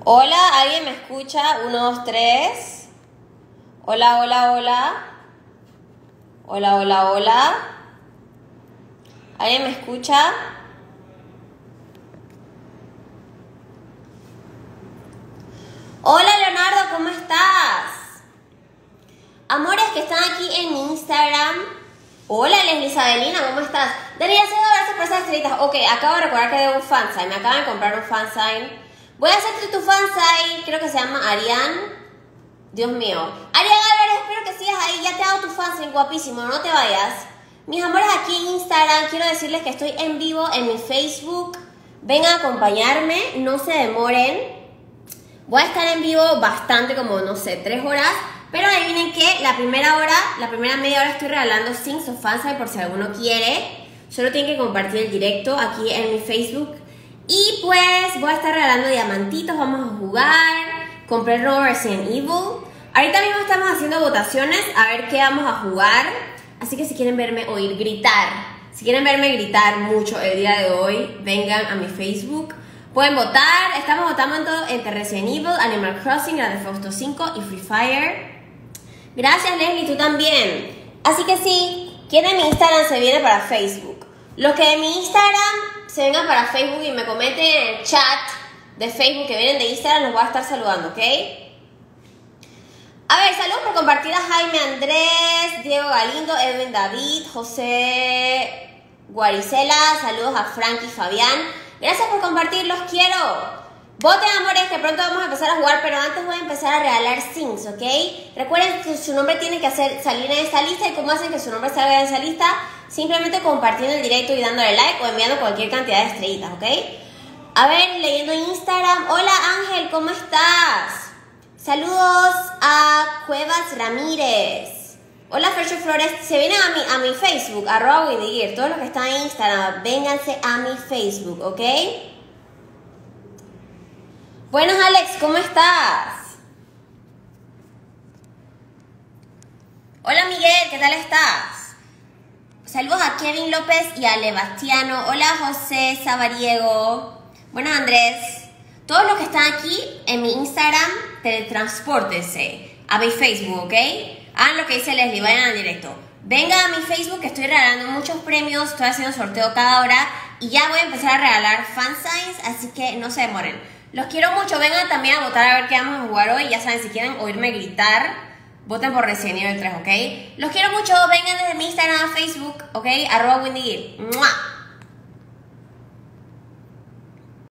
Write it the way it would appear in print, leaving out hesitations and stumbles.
Hola, ¿alguien me escucha? 1, 2, 3. Hola, hola, hola. Hola, hola, hola. ¿Alguien me escucha? Hola, Leonardo, ¿cómo estás? Amores que están aquí en mi Instagram. Hola, Leslie Isabelina, ¿cómo estás? Daría hacer gracias por esas estrellitas. Ok, acabo de recordar que debo un fansign. Me acaban de comprar un fansign. Voy a hacerte tu fansign. Creo que se llama Arián. Dios mío. Arián Álvarez, espero que sigas ahí. Ya te hago tu fansign, guapísimo. No te vayas. Mis amores, aquí en Instagram quiero decirles que estoy en vivo en mi Facebook. Vengan a acompañarme. No se demoren. Voy a estar en vivo bastante, como no sé, 3 horas. Pero adivinen que la primera media hora estoy regalando Things of Fansign por si alguno quiere. Solo tienen que compartir el directo aquí en mi Facebook. Y pues voy a estar regalando diamantitos, vamos a jugar. Compré el nuevo Resident Evil. Ahorita mismo estamos haciendo votaciones a ver qué vamos a jugar. Así que si quieren verme oír gritar, si quieren verme gritar mucho el día de hoy, vengan a mi Facebook. Pueden votar, estamos votando entre Resident Evil, Animal Crossing, Grand Theft Auto 5 y Free Fire. Gracias, Leslie, tú también. Así que sí, quien de mi Instagram se viene para Facebook. Los que de mi Instagram se vengan para Facebook y me comenten en el chat de Facebook que vienen de Instagram, los voy a estar saludando, ¿ok? A ver, saludos por compartir a Jaime Andrés, Diego Galindo, Edwin David, José Guaricela, saludos a Frankie Fabián. Gracias por compartir, los quiero. Voten, amores, que pronto vamos a empezar a jugar, pero antes voy a empezar a regalar things, ¿ok? Recuerden que su nombre tiene que salir en esta lista. ¿Y cómo hacen que su nombre salga en esa lista? Simplemente compartiendo el directo y dándole like o enviando cualquier cantidad de estrellitas, ¿ok? A ver, leyendo en Instagram. Hola, Ángel, ¿cómo estás? Saludos a Cuevas Ramírez. Hola, Fercho Flores. Se vienen a mi Facebook, @WindyGear. Todos los que están en Instagram, vénganse a mi Facebook, ¿ok? Buenas, Alex, ¿cómo estás? Hola, Miguel, ¿qué tal estás? Saludos a Kevin López y a Lebastiano. Hola, José Sabariego. Buenas, Andrés. Todos los que están aquí en mi Instagram, teletranspórtense a mi Facebook, ¿ok? Hagan lo que dice Leslie, vayan al directo. Vengan a mi Facebook que estoy regalando muchos premios, estoy haciendo sorteo cada hora y ya voy a empezar a regalar fansigns, así que no se demoren. Los quiero mucho, vengan también a votar a ver qué vamos a jugar hoy. Ya saben, si quieren oírme gritar, voten por Resident Evil 3, ¿ok? Los quiero mucho, vengan desde mi Instagram a Facebook, ¿ok? @WindyGear. ¡Mua!